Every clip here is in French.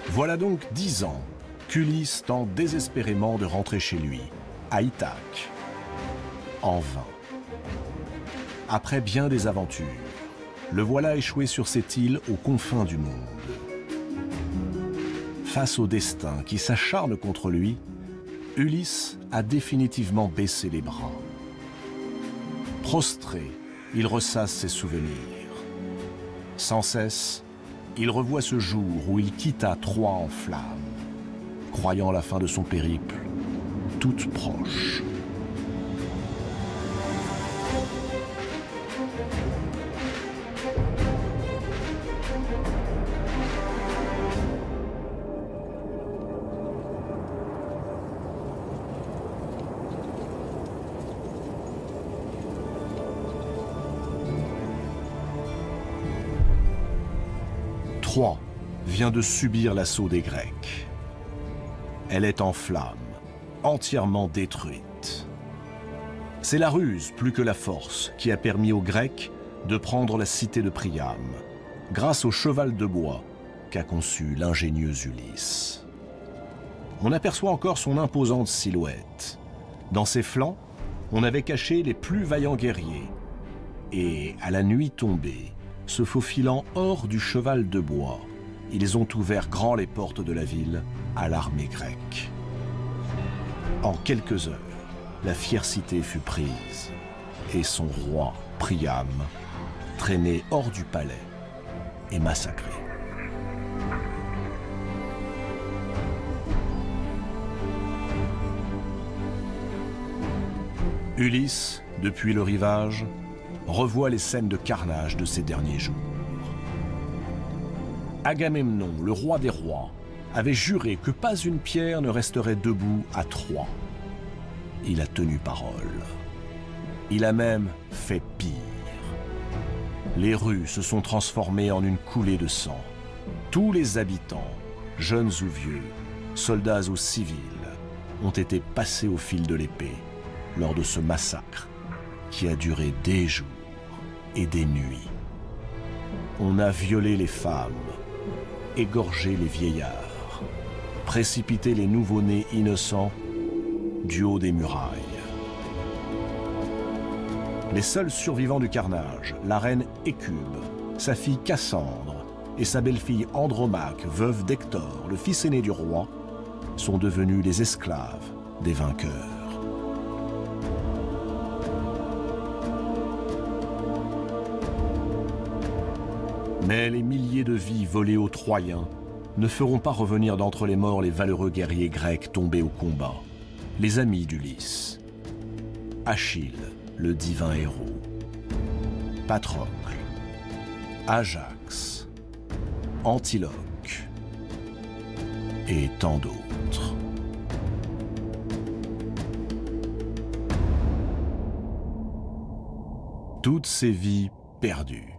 Voilà donc 10 ans qu'Ulysse tente désespérément de rentrer chez lui, à Ithaque. En vain. Après bien des aventures, le voilà échoué sur cette île aux confins du monde. Face au destin qui s'acharne contre lui, Ulysse a définitivement baissé les bras. Prostré, il ressasse ses souvenirs. Sans cesse, il revoit ce jour où il quitta Troie en flammes, croyant la fin de son périple toute proche. Troie vient de subir l'assaut des Grecs. Elle est en flammes, entièrement détruite. C'est la ruse plus que la force qui a permis aux Grecs de prendre la cité de Priam, grâce au cheval de bois qu'a conçu l'ingénieux Ulysse. On aperçoit encore son imposante silhouette. Dans ses flancs, on avait caché les plus vaillants guerriers. Et à la nuit tombée, se faufilant hors du cheval de bois, ils ont ouvert grand les portes de la ville à l'armée grecque. En quelques heures, la fière cité fut prise, et son roi, Priam, traîné hors du palais et massacré. Ulysse, depuis le rivage, revoit les scènes de carnage de ces derniers jours. Agamemnon, le roi des rois, avait juré que pas une pierre ne resterait debout à Troie. Il a tenu parole. Il a même fait pire. Les rues se sont transformées en une coulée de sang. Tous les habitants, jeunes ou vieux, soldats ou civils, ont été passés au fil de l'épée lors de ce massacre qui a duré des jours et des nuits. On a violé les femmes, égorgé les vieillards, précipité les nouveau-nés innocents du haut des murailles. Les seuls survivants du carnage, la reine Hécube, sa fille Cassandre et sa belle-fille Andromaque, veuve d'Hector, le fils aîné du roi, sont devenus les esclaves des vainqueurs. Mais les milliers de vies volées aux Troyens ne feront pas revenir d'entre les morts les valeureux guerriers grecs tombés au combat, les amis d'Ulysse. Achille, le divin héros, Patrocle, Ajax, Antiloque et tant d'autres. Toutes ces vies perdues.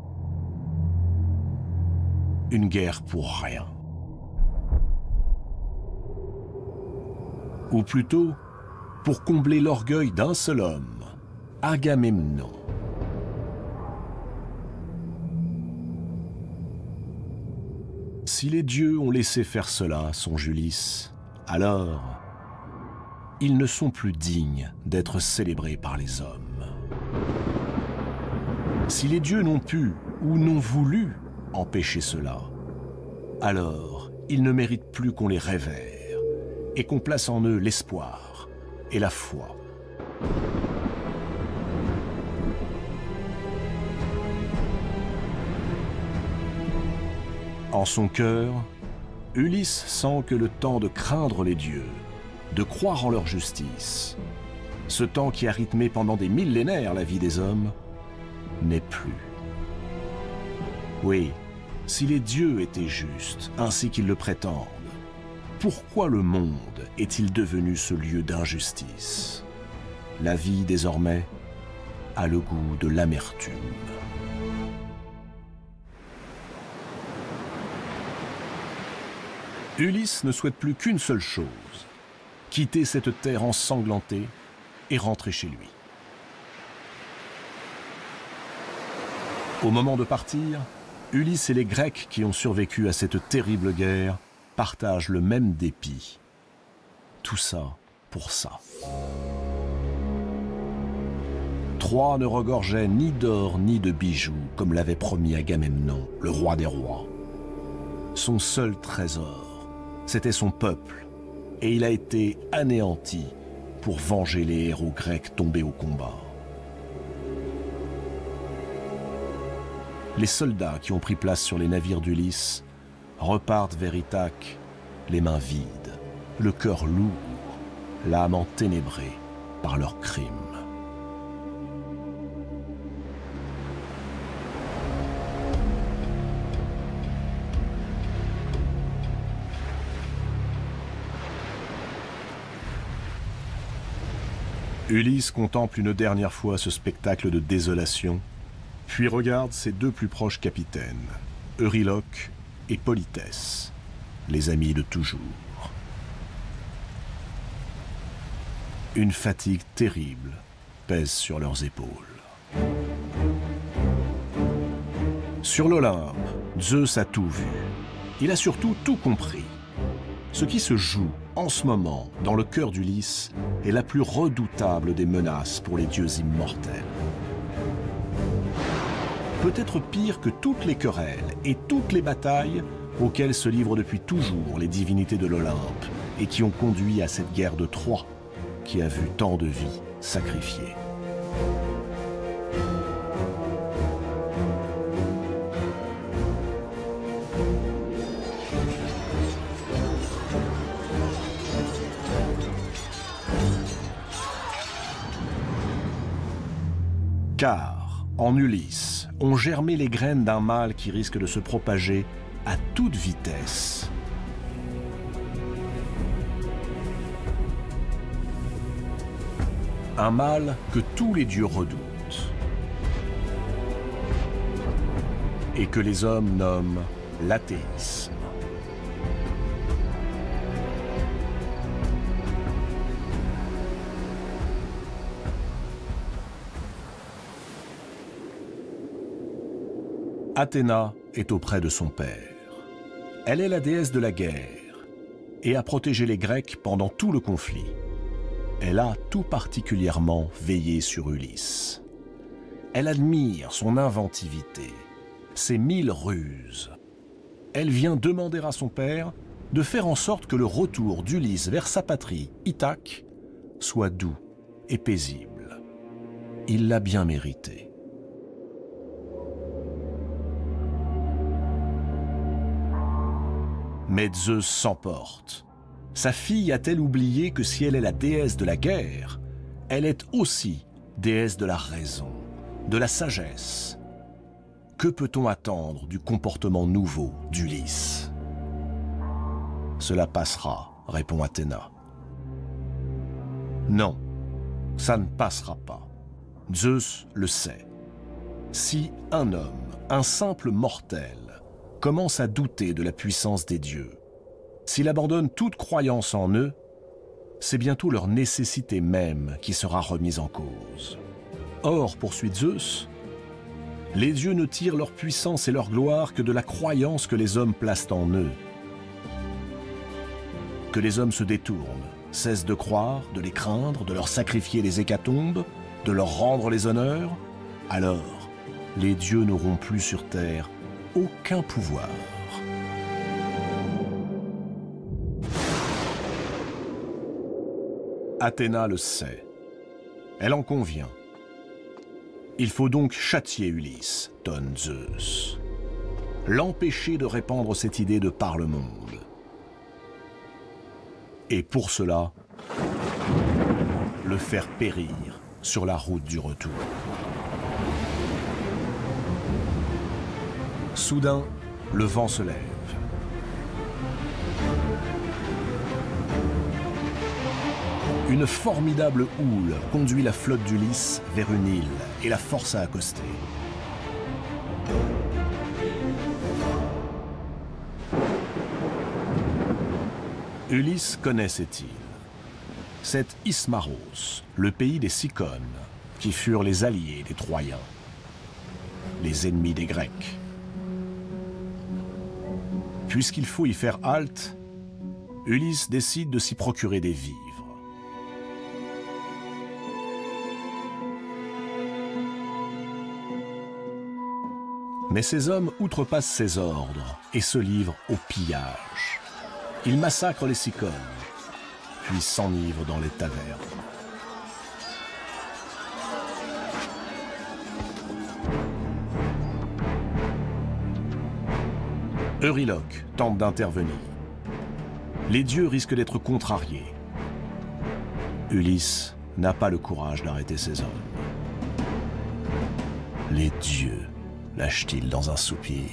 Une guerre pour rien. Ou plutôt, pour combler l'orgueil d'un seul homme, Agamemnon. Si les dieux ont laissé faire cela, songe Ulysse, alors ils ne sont plus dignes d'être célébrés par les hommes. Si les dieux n'ont pu ou n'ont voulu empêcher cela, alors ils ne méritent plus qu'on les révère et qu'on place en eux l'espoir et la foi. En son cœur, Ulysse sent que le temps de craindre les dieux, de croire en leur justice, ce temps qui a rythmé pendant des millénaires la vie des hommes, n'est plus. Oui, si les dieux étaient justes, ainsi qu'ils le prétendent, pourquoi le monde est-il devenu ce lieu d'injustice? La vie, désormais, a le goût de l'amertume. Ulysse ne souhaite plus qu'une seule chose, quitter cette terre ensanglantée et rentrer chez lui. Au moment de partir, Ulysse et les Grecs qui ont survécu à cette terrible guerre partagent le même dépit. Tout ça pour ça. Troie ne regorgeait ni d'or ni de bijoux, comme l'avait promis Agamemnon, le roi des rois. Son seul trésor, c'était son peuple, et il a été anéanti pour venger les héros grecs tombés au combat. Les soldats qui ont pris place sur les navires d'Ulysse repartent vers Ithaque, les mains vides, le cœur lourd, l'âme enténébrée par leurs crimes. Ulysse contemple une dernière fois ce spectacle de désolation, puis regarde ses deux plus proches capitaines, Euryloque et Polythès, les amis de toujours. Une fatigue terrible pèse sur leurs épaules. Sur l'Olympe, Zeus a tout vu. Il a surtout tout compris. Ce qui se joue en ce moment dans le cœur d'Ulysse est la plus redoutable des menaces pour les dieux immortels. Peut-être pire que toutes les querelles et toutes les batailles auxquelles se livrent depuis toujours les divinités de l'Olympe et qui ont conduit à cette guerre de Troie qui a vu tant de vies sacrifiées. Car, en Ulysse, ont germé les graines d'un mal qui risque de se propager à toute vitesse. Un mal que tous les dieux redoutent et que les hommes nomment l'athéisme. Athéna est auprès de son père. Elle est la déesse de la guerre et a protégé les Grecs pendant tout le conflit. Elle a tout particulièrement veillé sur Ulysse. Elle admire son inventivité, ses 1000 ruses. Elle vient demander à son père de faire en sorte que le retour d'Ulysse vers sa patrie, Ithaque, soit doux et paisible. Il l'a bien mérité. Mais Zeus s'emporte. Sa fille a-t-elle oublié que si elle est la déesse de la guerre, elle est aussi déesse de la raison, de la sagesse? Que peut-on attendre du comportement nouveau d'Ulysse? Cela passera, répond Athéna. Non, ça ne passera pas. Zeus le sait. Si un homme, un simple mortel, commence à douter de la puissance des dieux, s'il abandonne toute croyance en eux, c'est bientôt leur nécessité même qui sera remise en cause. Or, poursuit Zeus, les dieux ne tirent leur puissance et leur gloire que de la croyance que les hommes placent en eux. Que les hommes se détournent, cessent de croire, de les craindre, de leur sacrifier les hécatombes, de leur rendre les honneurs, alors les dieux n'auront plus sur terre aucun pouvoir. Athéna le sait. Elle en convient. Il faut donc châtier Ulysse, tonne Zeus. L'empêcher de répandre cette idée de par le monde. Et pour cela, le faire périr sur la route du retour. Soudain, le vent se lève. Une formidable houle conduit la flotte d'Ulysse vers une île et la force à accoster. Ulysse connaît cette île. C'est Ismaros, le pays des Cicones, qui furent les alliés des Troyens, les ennemis des Grecs. Puisqu'il faut y faire halte, Ulysse décide de s'y procurer des vivres. Mais ces hommes outrepassent ses ordres et se livrent au pillage. Ils massacrent les Cicones, puis s'enivrent dans les tavernes. Euryloque tente d'intervenir. Les dieux risquent d'être contrariés. Ulysse n'a pas le courage d'arrêter ces hommes. Les dieux, lâche-t-il dans un soupir.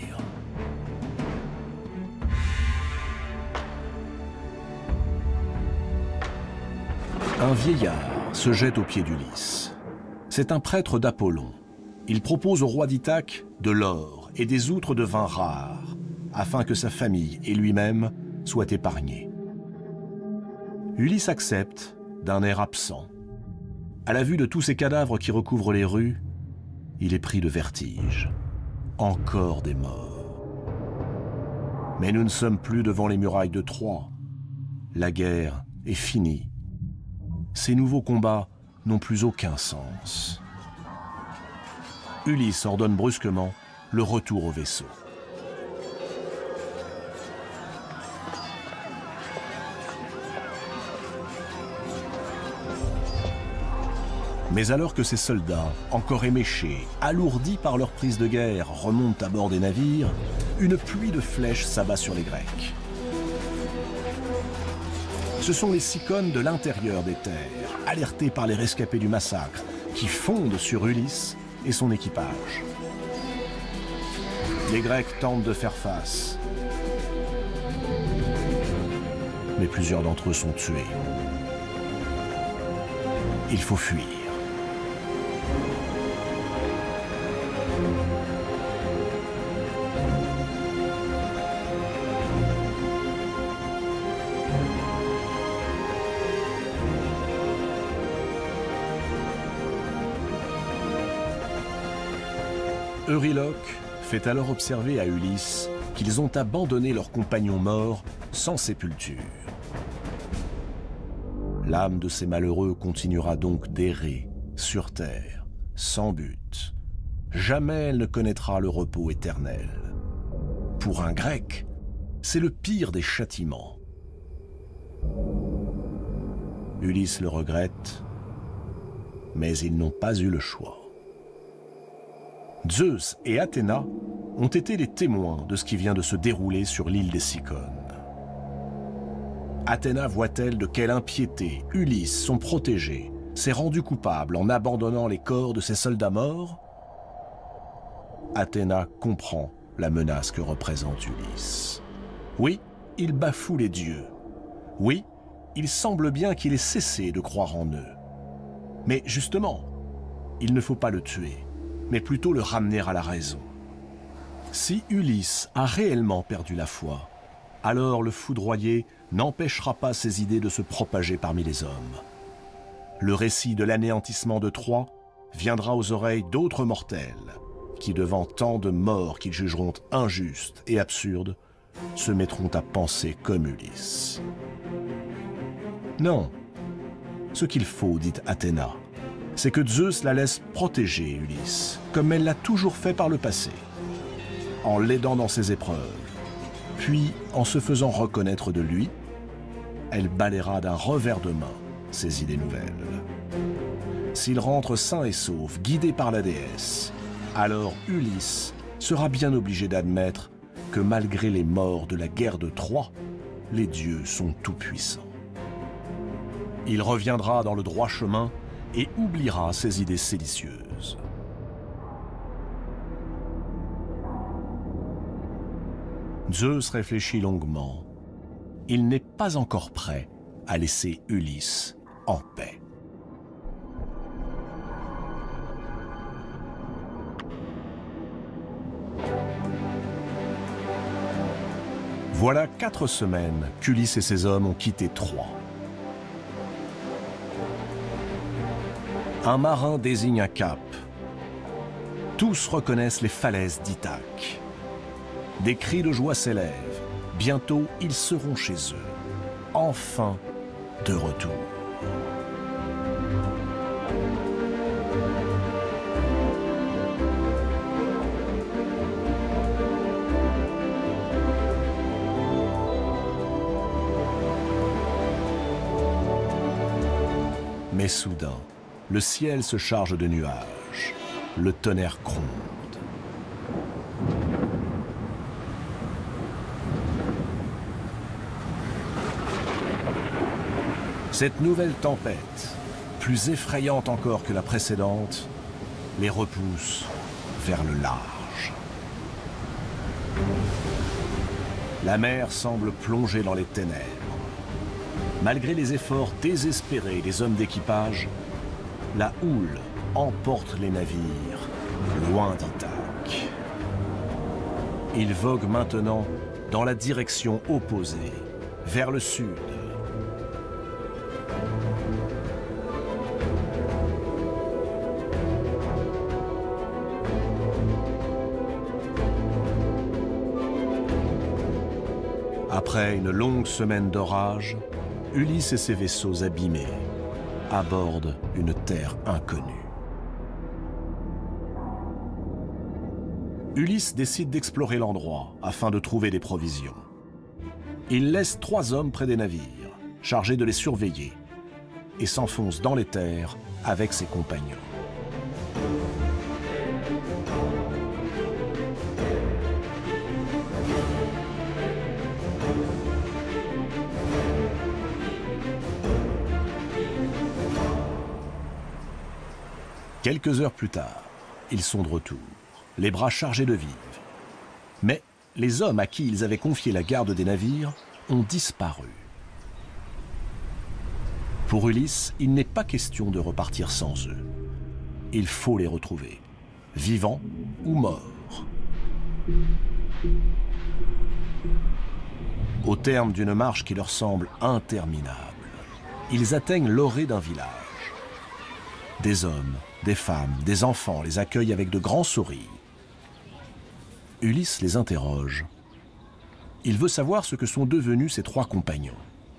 Un vieillard se jette aux pieds d'Ulysse. C'est un prêtre d'Apollon. Il propose au roi d'Ithaque de l'or et des outres de vin rares, afin que sa famille et lui-même soient épargnés. Ulysse accepte d'un air absent. À la vue de tous ces cadavres qui recouvrent les rues, il est pris de vertige. Encore des morts. Mais nous ne sommes plus devant les murailles de Troie. La guerre est finie. Ces nouveaux combats n'ont plus aucun sens. Ulysse ordonne brusquement le retour au vaisseau. Mais alors que ces soldats, encore éméchés, alourdis par leur prise de guerre, remontent à bord des navires, une pluie de flèches s'abat sur les Grecs. Ce sont les Cicones de l'intérieur des terres, alertés par les rescapés du massacre, qui fondent sur Ulysse et son équipage. Les Grecs tentent de faire face, mais plusieurs d'entre eux sont tués. Il faut fuir. Euryloque fait alors observer à Ulysse qu'ils ont abandonné leurs compagnons morts sans sépulture. L'âme de ces malheureux continuera donc d'errer sur terre, sans but. Jamais elle ne connaîtra le repos éternel. Pour un Grec, c'est le pire des châtiments. Ulysse le regrette, mais ils n'ont pas eu le choix. Zeus et Athéna ont été les témoins de ce qui vient de se dérouler sur l'île des Cicones. Athéna voit-elle de quelle impiété Ulysse, son protégé, s'est rendu coupable en abandonnant les corps de ses soldats morts? Athéna comprend la menace que représente Ulysse. Oui, il bafoue les dieux. Oui, il semble bien qu'il ait cessé de croire en eux. Mais justement, il ne faut pas le tuer, mais plutôt le ramener à la raison. Si Ulysse a réellement perdu la foi, alors le foudroyé n'empêchera pas ses idées de se propager parmi les hommes. Le récit de l'anéantissement de Troie viendra aux oreilles d'autres mortels qui, devant tant de morts qu'ils jugeront injustes et absurdes, se mettront à penser comme Ulysse. Non, ce qu'il faut, dit Athéna, c'est que Zeus la laisse protéger Ulysse, comme elle l'a toujours fait par le passé, en l'aidant dans ses épreuves. Puis, en se faisant reconnaître de lui, elle balayera d'un revers de main ses idées nouvelles. S'il rentre sain et sauf, guidé par la déesse, alors Ulysse sera bien obligé d'admettre que malgré les morts de la guerre de Troie, les dieux sont tout-puissants. Il reviendra dans le droit chemin et oubliera ses idées séditieuses. Zeus réfléchit longuement. Il n'est pas encore prêt à laisser Ulysse en paix. Voilà 4 semaines qu'Ulysse et ses hommes ont quitté Troie. Un marin désigne un cap. Tous reconnaissent les falaises d'Ithaque. Des cris de joie s'élèvent. Bientôt, ils seront chez eux. enfin de retour. Mais soudain, le ciel se charge de nuages, le tonnerre gronde. Cette nouvelle tempête, plus effrayante encore que la précédente, les repousse vers le large. La mer semble plonger dans les ténèbres. Malgré les efforts désespérés des hommes d'équipage, la houle emporte les navires loin d'Ithaque. Ils voguent maintenant dans la direction opposée, vers le sud. Après une longue semaine d'orage, Ulysse et ses vaisseaux abîmés abordent une terre inconnue. Ulysse décide d'explorer l'endroit afin de trouver des provisions. Il laisse 3 hommes près des navires, chargés de les surveiller, et s'enfonce dans les terres avec ses compagnons. Quelques heures plus tard, ils sont de retour, les bras chargés de vivres. Mais les hommes à qui ils avaient confié la garde des navires ont disparu. Pour Ulysse, il n'est pas question de repartir sans eux. Il faut les retrouver, vivants ou morts. Au terme d'une marche qui leur semble interminable, ils atteignent l'orée d'un village. Des hommes, des femmes, des enfants les accueillent avec de grands sourires. Ulysse les interroge. Il veut savoir ce que sont devenus ses 3 compagnons.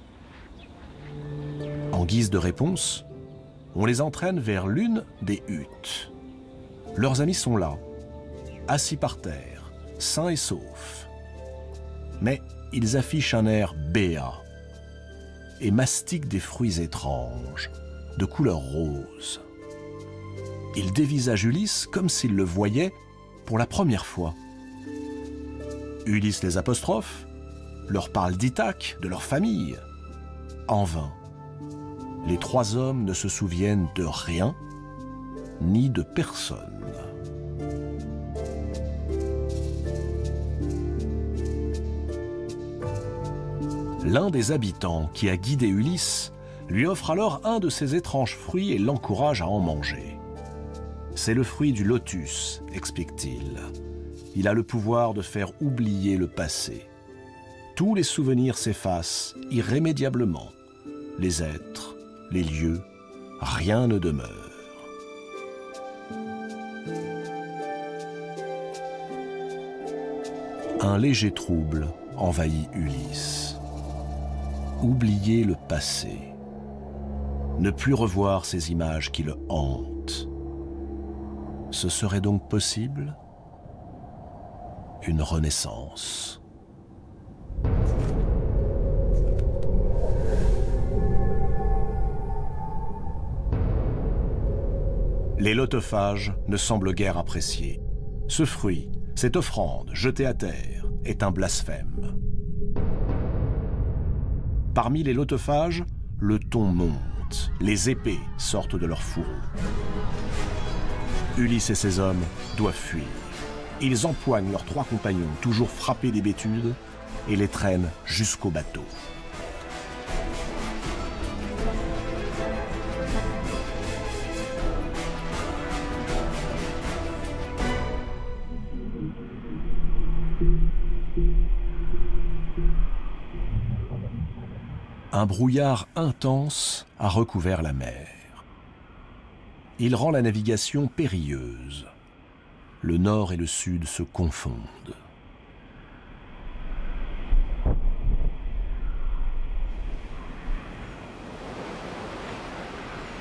En guise de réponse, on les entraîne vers l'une des huttes. Leurs amis sont là, assis par terre, sains et saufs. Mais ils affichent un air béat et mastiquent des fruits étranges, de couleur rose. Ils dévisagent Ulysse comme s'ils le voyaient pour la première fois. Ulysse les apostrophe, leur parle d'Ithaque, de leur famille. En vain. Les 3 hommes ne se souviennent de rien, ni de personne. L'un des habitants qui a guidé Ulysse lui offre alors un de ces étranges fruits et l'encourage à en manger. C'est le fruit du lotus, explique-t-il. Il a le pouvoir de faire oublier le passé. Tous les souvenirs s'effacent irrémédiablement. Les êtres, les lieux, rien ne demeure. Un léger trouble envahit Ulysse. Oublier le passé. Ne plus revoir ces images qui le hantent. Ce serait donc possible une renaissance. Les lotophages ne semblent guère apprécier. Ce fruit, cette offrande jetée à terre, est un blasphème. Parmi les lotophages, le ton monte, les épées sortent de leurs fourreaux. Ulysse et ses hommes doivent fuir. Ils empoignent leurs 3 compagnons, toujours frappés d'hébétude, et les traînent jusqu'au bateau. Un brouillard intense a recouvert la mer. Il rend la navigation périlleuse. Le nord et le sud se confondent.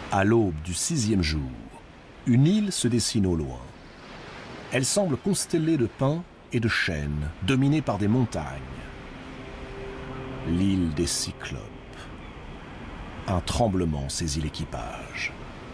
À l'aube du 6e jour, une île se dessine au loin. Elle semble constellée de pins et de chênes, dominée par des montagnes. L'île des Cyclopes. Un tremblement saisit l'équipage.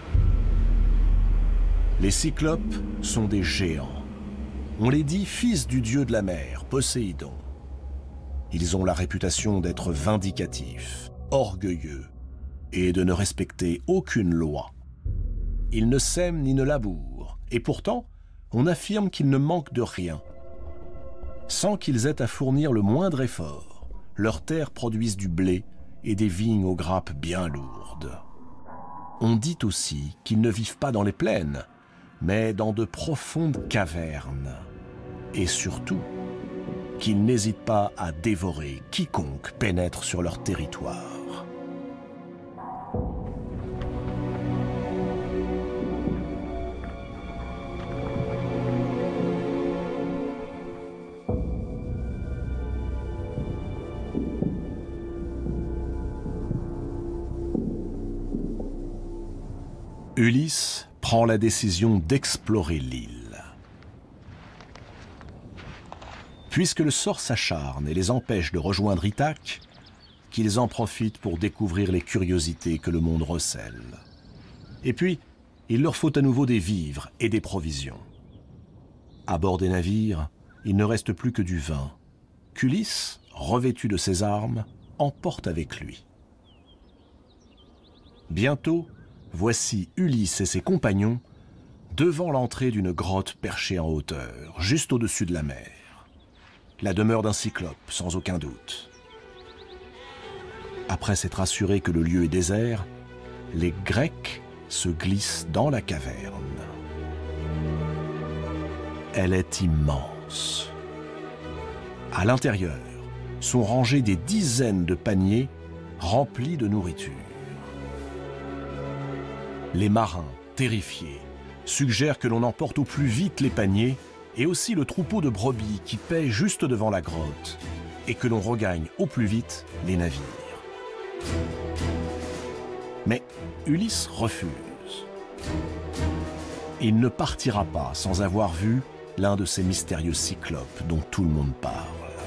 Les Cyclopes sont des géants. On les dit fils du dieu de la mer, Poséidon. Ils ont la réputation d'être vindicatifs, orgueilleux et de ne respecter aucune loi. Ils ne sèment ni ne labourent, et pourtant, on affirme qu'ils ne manquent de rien. Sans qu'ils aient à fournir le moindre effort, leurs terres produisent du blé et des vignes aux grappes bien lourdes. On dit aussi qu'ils ne vivent pas dans les plaines, mais dans de profondes cavernes. Et surtout, qu'ils n'hésitent pas à dévorer quiconque pénètre sur leur territoire. Ulysse prend la décision d'explorer l'île. Puisque le sort s'acharne et les empêche de rejoindre Ithaque, qu'ils en profitent pour découvrir les curiosités que le monde recèle. Et puis, il leur faut à nouveau des vivres et des provisions. À bord des navires, il ne reste plus que du vin, qu'Ulysse, revêtu de ses armes, emporte avec lui. Bientôt, voici Ulysse et ses compagnons devant l'entrée d'une grotte perchée en hauteur, juste au-dessus de la mer. La demeure d'un cyclope, sans aucun doute. Après s'être assurés que le lieu est désert, les Grecs se glissent dans la caverne. Elle est immense. À l'intérieur sont rangés des dizaines de paniers remplis de nourriture. Les marins, terrifiés, suggèrent que l'on emporte au plus vite les paniers et aussi le troupeau de brebis qui paît juste devant la grotte, et que l'on regagne au plus vite les navires. Mais Ulysse refuse. Il ne partira pas sans avoir vu l'un de ces mystérieux cyclopes dont tout le monde parle.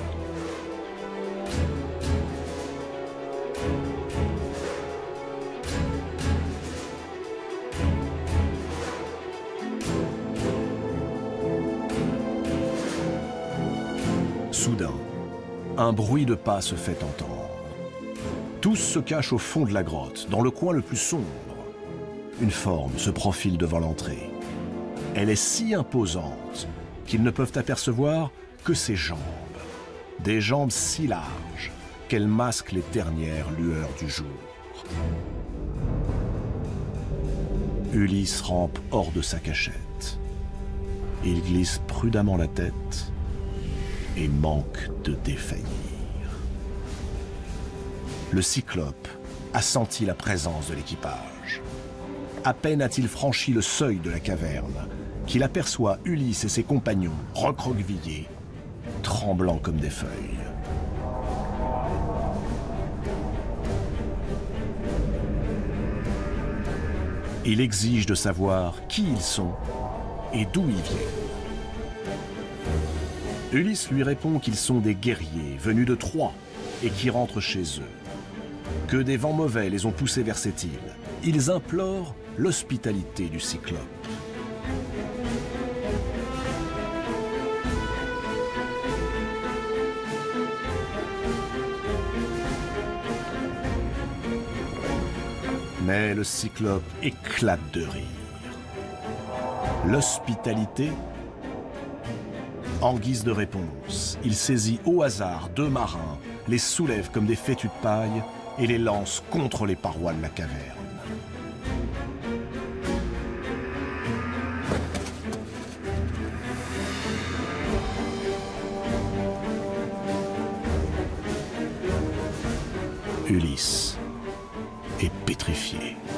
Soudain, un bruit de pas se fait entendre. Tous se cachent au fond de la grotte, dans le coin le plus sombre. Une forme se profile devant l'entrée. Elle est si imposante qu'ils ne peuvent apercevoir que ses jambes. Des jambes si larges qu'elles masquent les dernières lueurs du jour. Ulysse rampe hors de sa cachette. Il glisse prudemment la tête et manque de défaillir. Le cyclope a senti la présence de l'équipage. À peine a-t-il franchi le seuil de la caverne qu'il aperçoit Ulysse et ses compagnons recroquevillés, tremblants comme des feuilles. Il exige de savoir qui ils sont et d'où ils viennent. Ulysse lui répond qu'ils sont des guerriers venus de Troie et qui rentrent chez eux. Que des vents mauvais les ont poussés vers cette île. Ils implorent l'hospitalité du cyclope. Mais le cyclope éclate de rire. L'hospitalité? En guise de réponse, il saisit au hasard 2 marins, les soulève comme des fétus de paille et les lance contre les parois de la caverne. Ulysse est pétrifié.